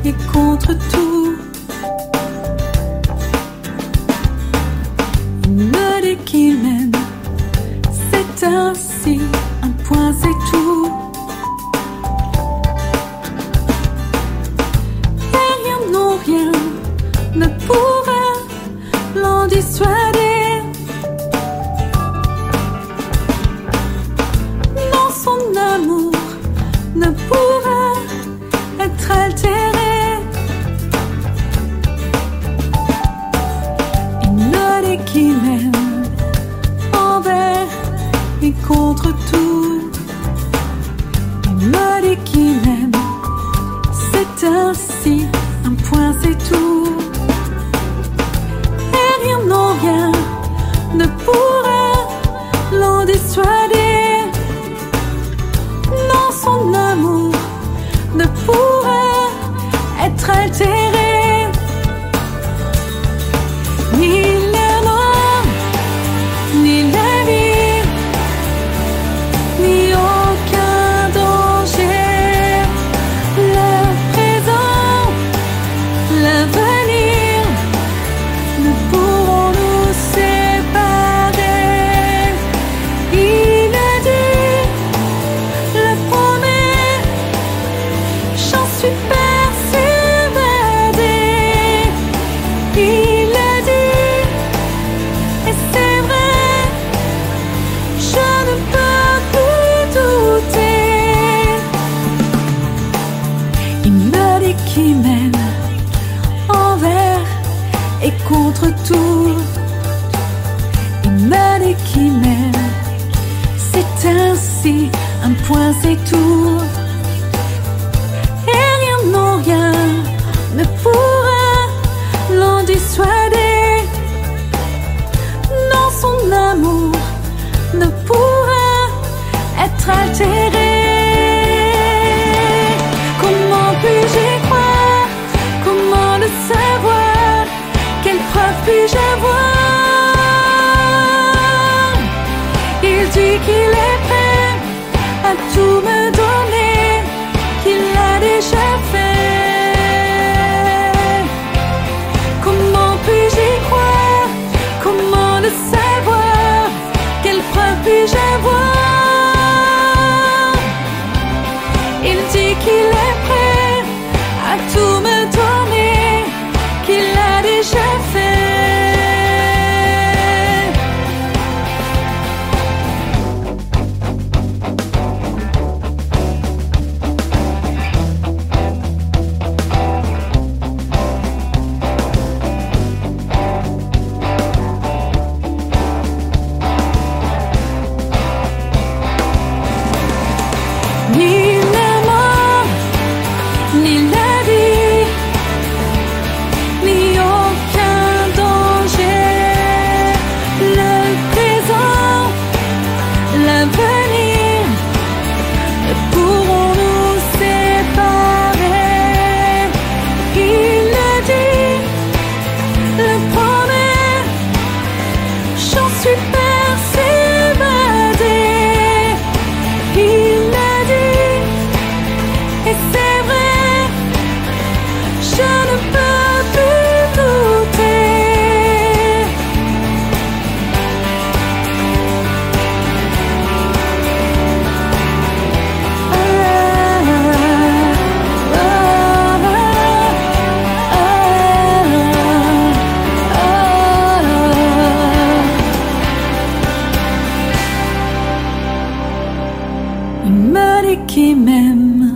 et contre tout. Il me dit qu'il m'aime, c'est ainsi, un point c'est tout. Et rien, non rien, ne pourra l'en dissuader. Non, son amour ne pourra être altéré. Il me dit qu'il m'aime envers et contre tout. Il me dit qu'il m'aime, c'est ainsi, un point c'est tout. Et rien, non rien, ne pourra l'en dissuader. Non, son amour ne pourra être altéré. Ni la mort, ni la vie, ni aucun danger. Le présent, l'avenir ne pourront nous séparer. Il a dit, le promet, j'en suis persuadée. Il a dit, et c'est vrai, je ne peux plus douter. Il me dit qu'il m'aime envers et contre tout. Il me dit qu'il m'aime, c'est ainsi, un point c'est tout. Et rien, non rien, ne pourra l'en dissuader. Non, son amour ne pourra être altéré. Comment puis-je y croire? Comment le savoir? Quelle preuve puis-je avoir? Il dit qu'il est prêt à tout me donner, qu'il l'a déjà fait. Comment puis-je y croire? Comment le savoir? Quelle preuve puis-je avoir? Il dit qu'il est prêt à tout me donner, qu'il l'a déjà fait. Ni la mort, ni la vie, ni aucun danger. Le présent, l'avenir ne pourront nous séparer. Il le dit, le promet, j'en suis persuadée. Il l'a dit, et c'est vrai, je ne peux plus douter. Il me dit qu'il m'aime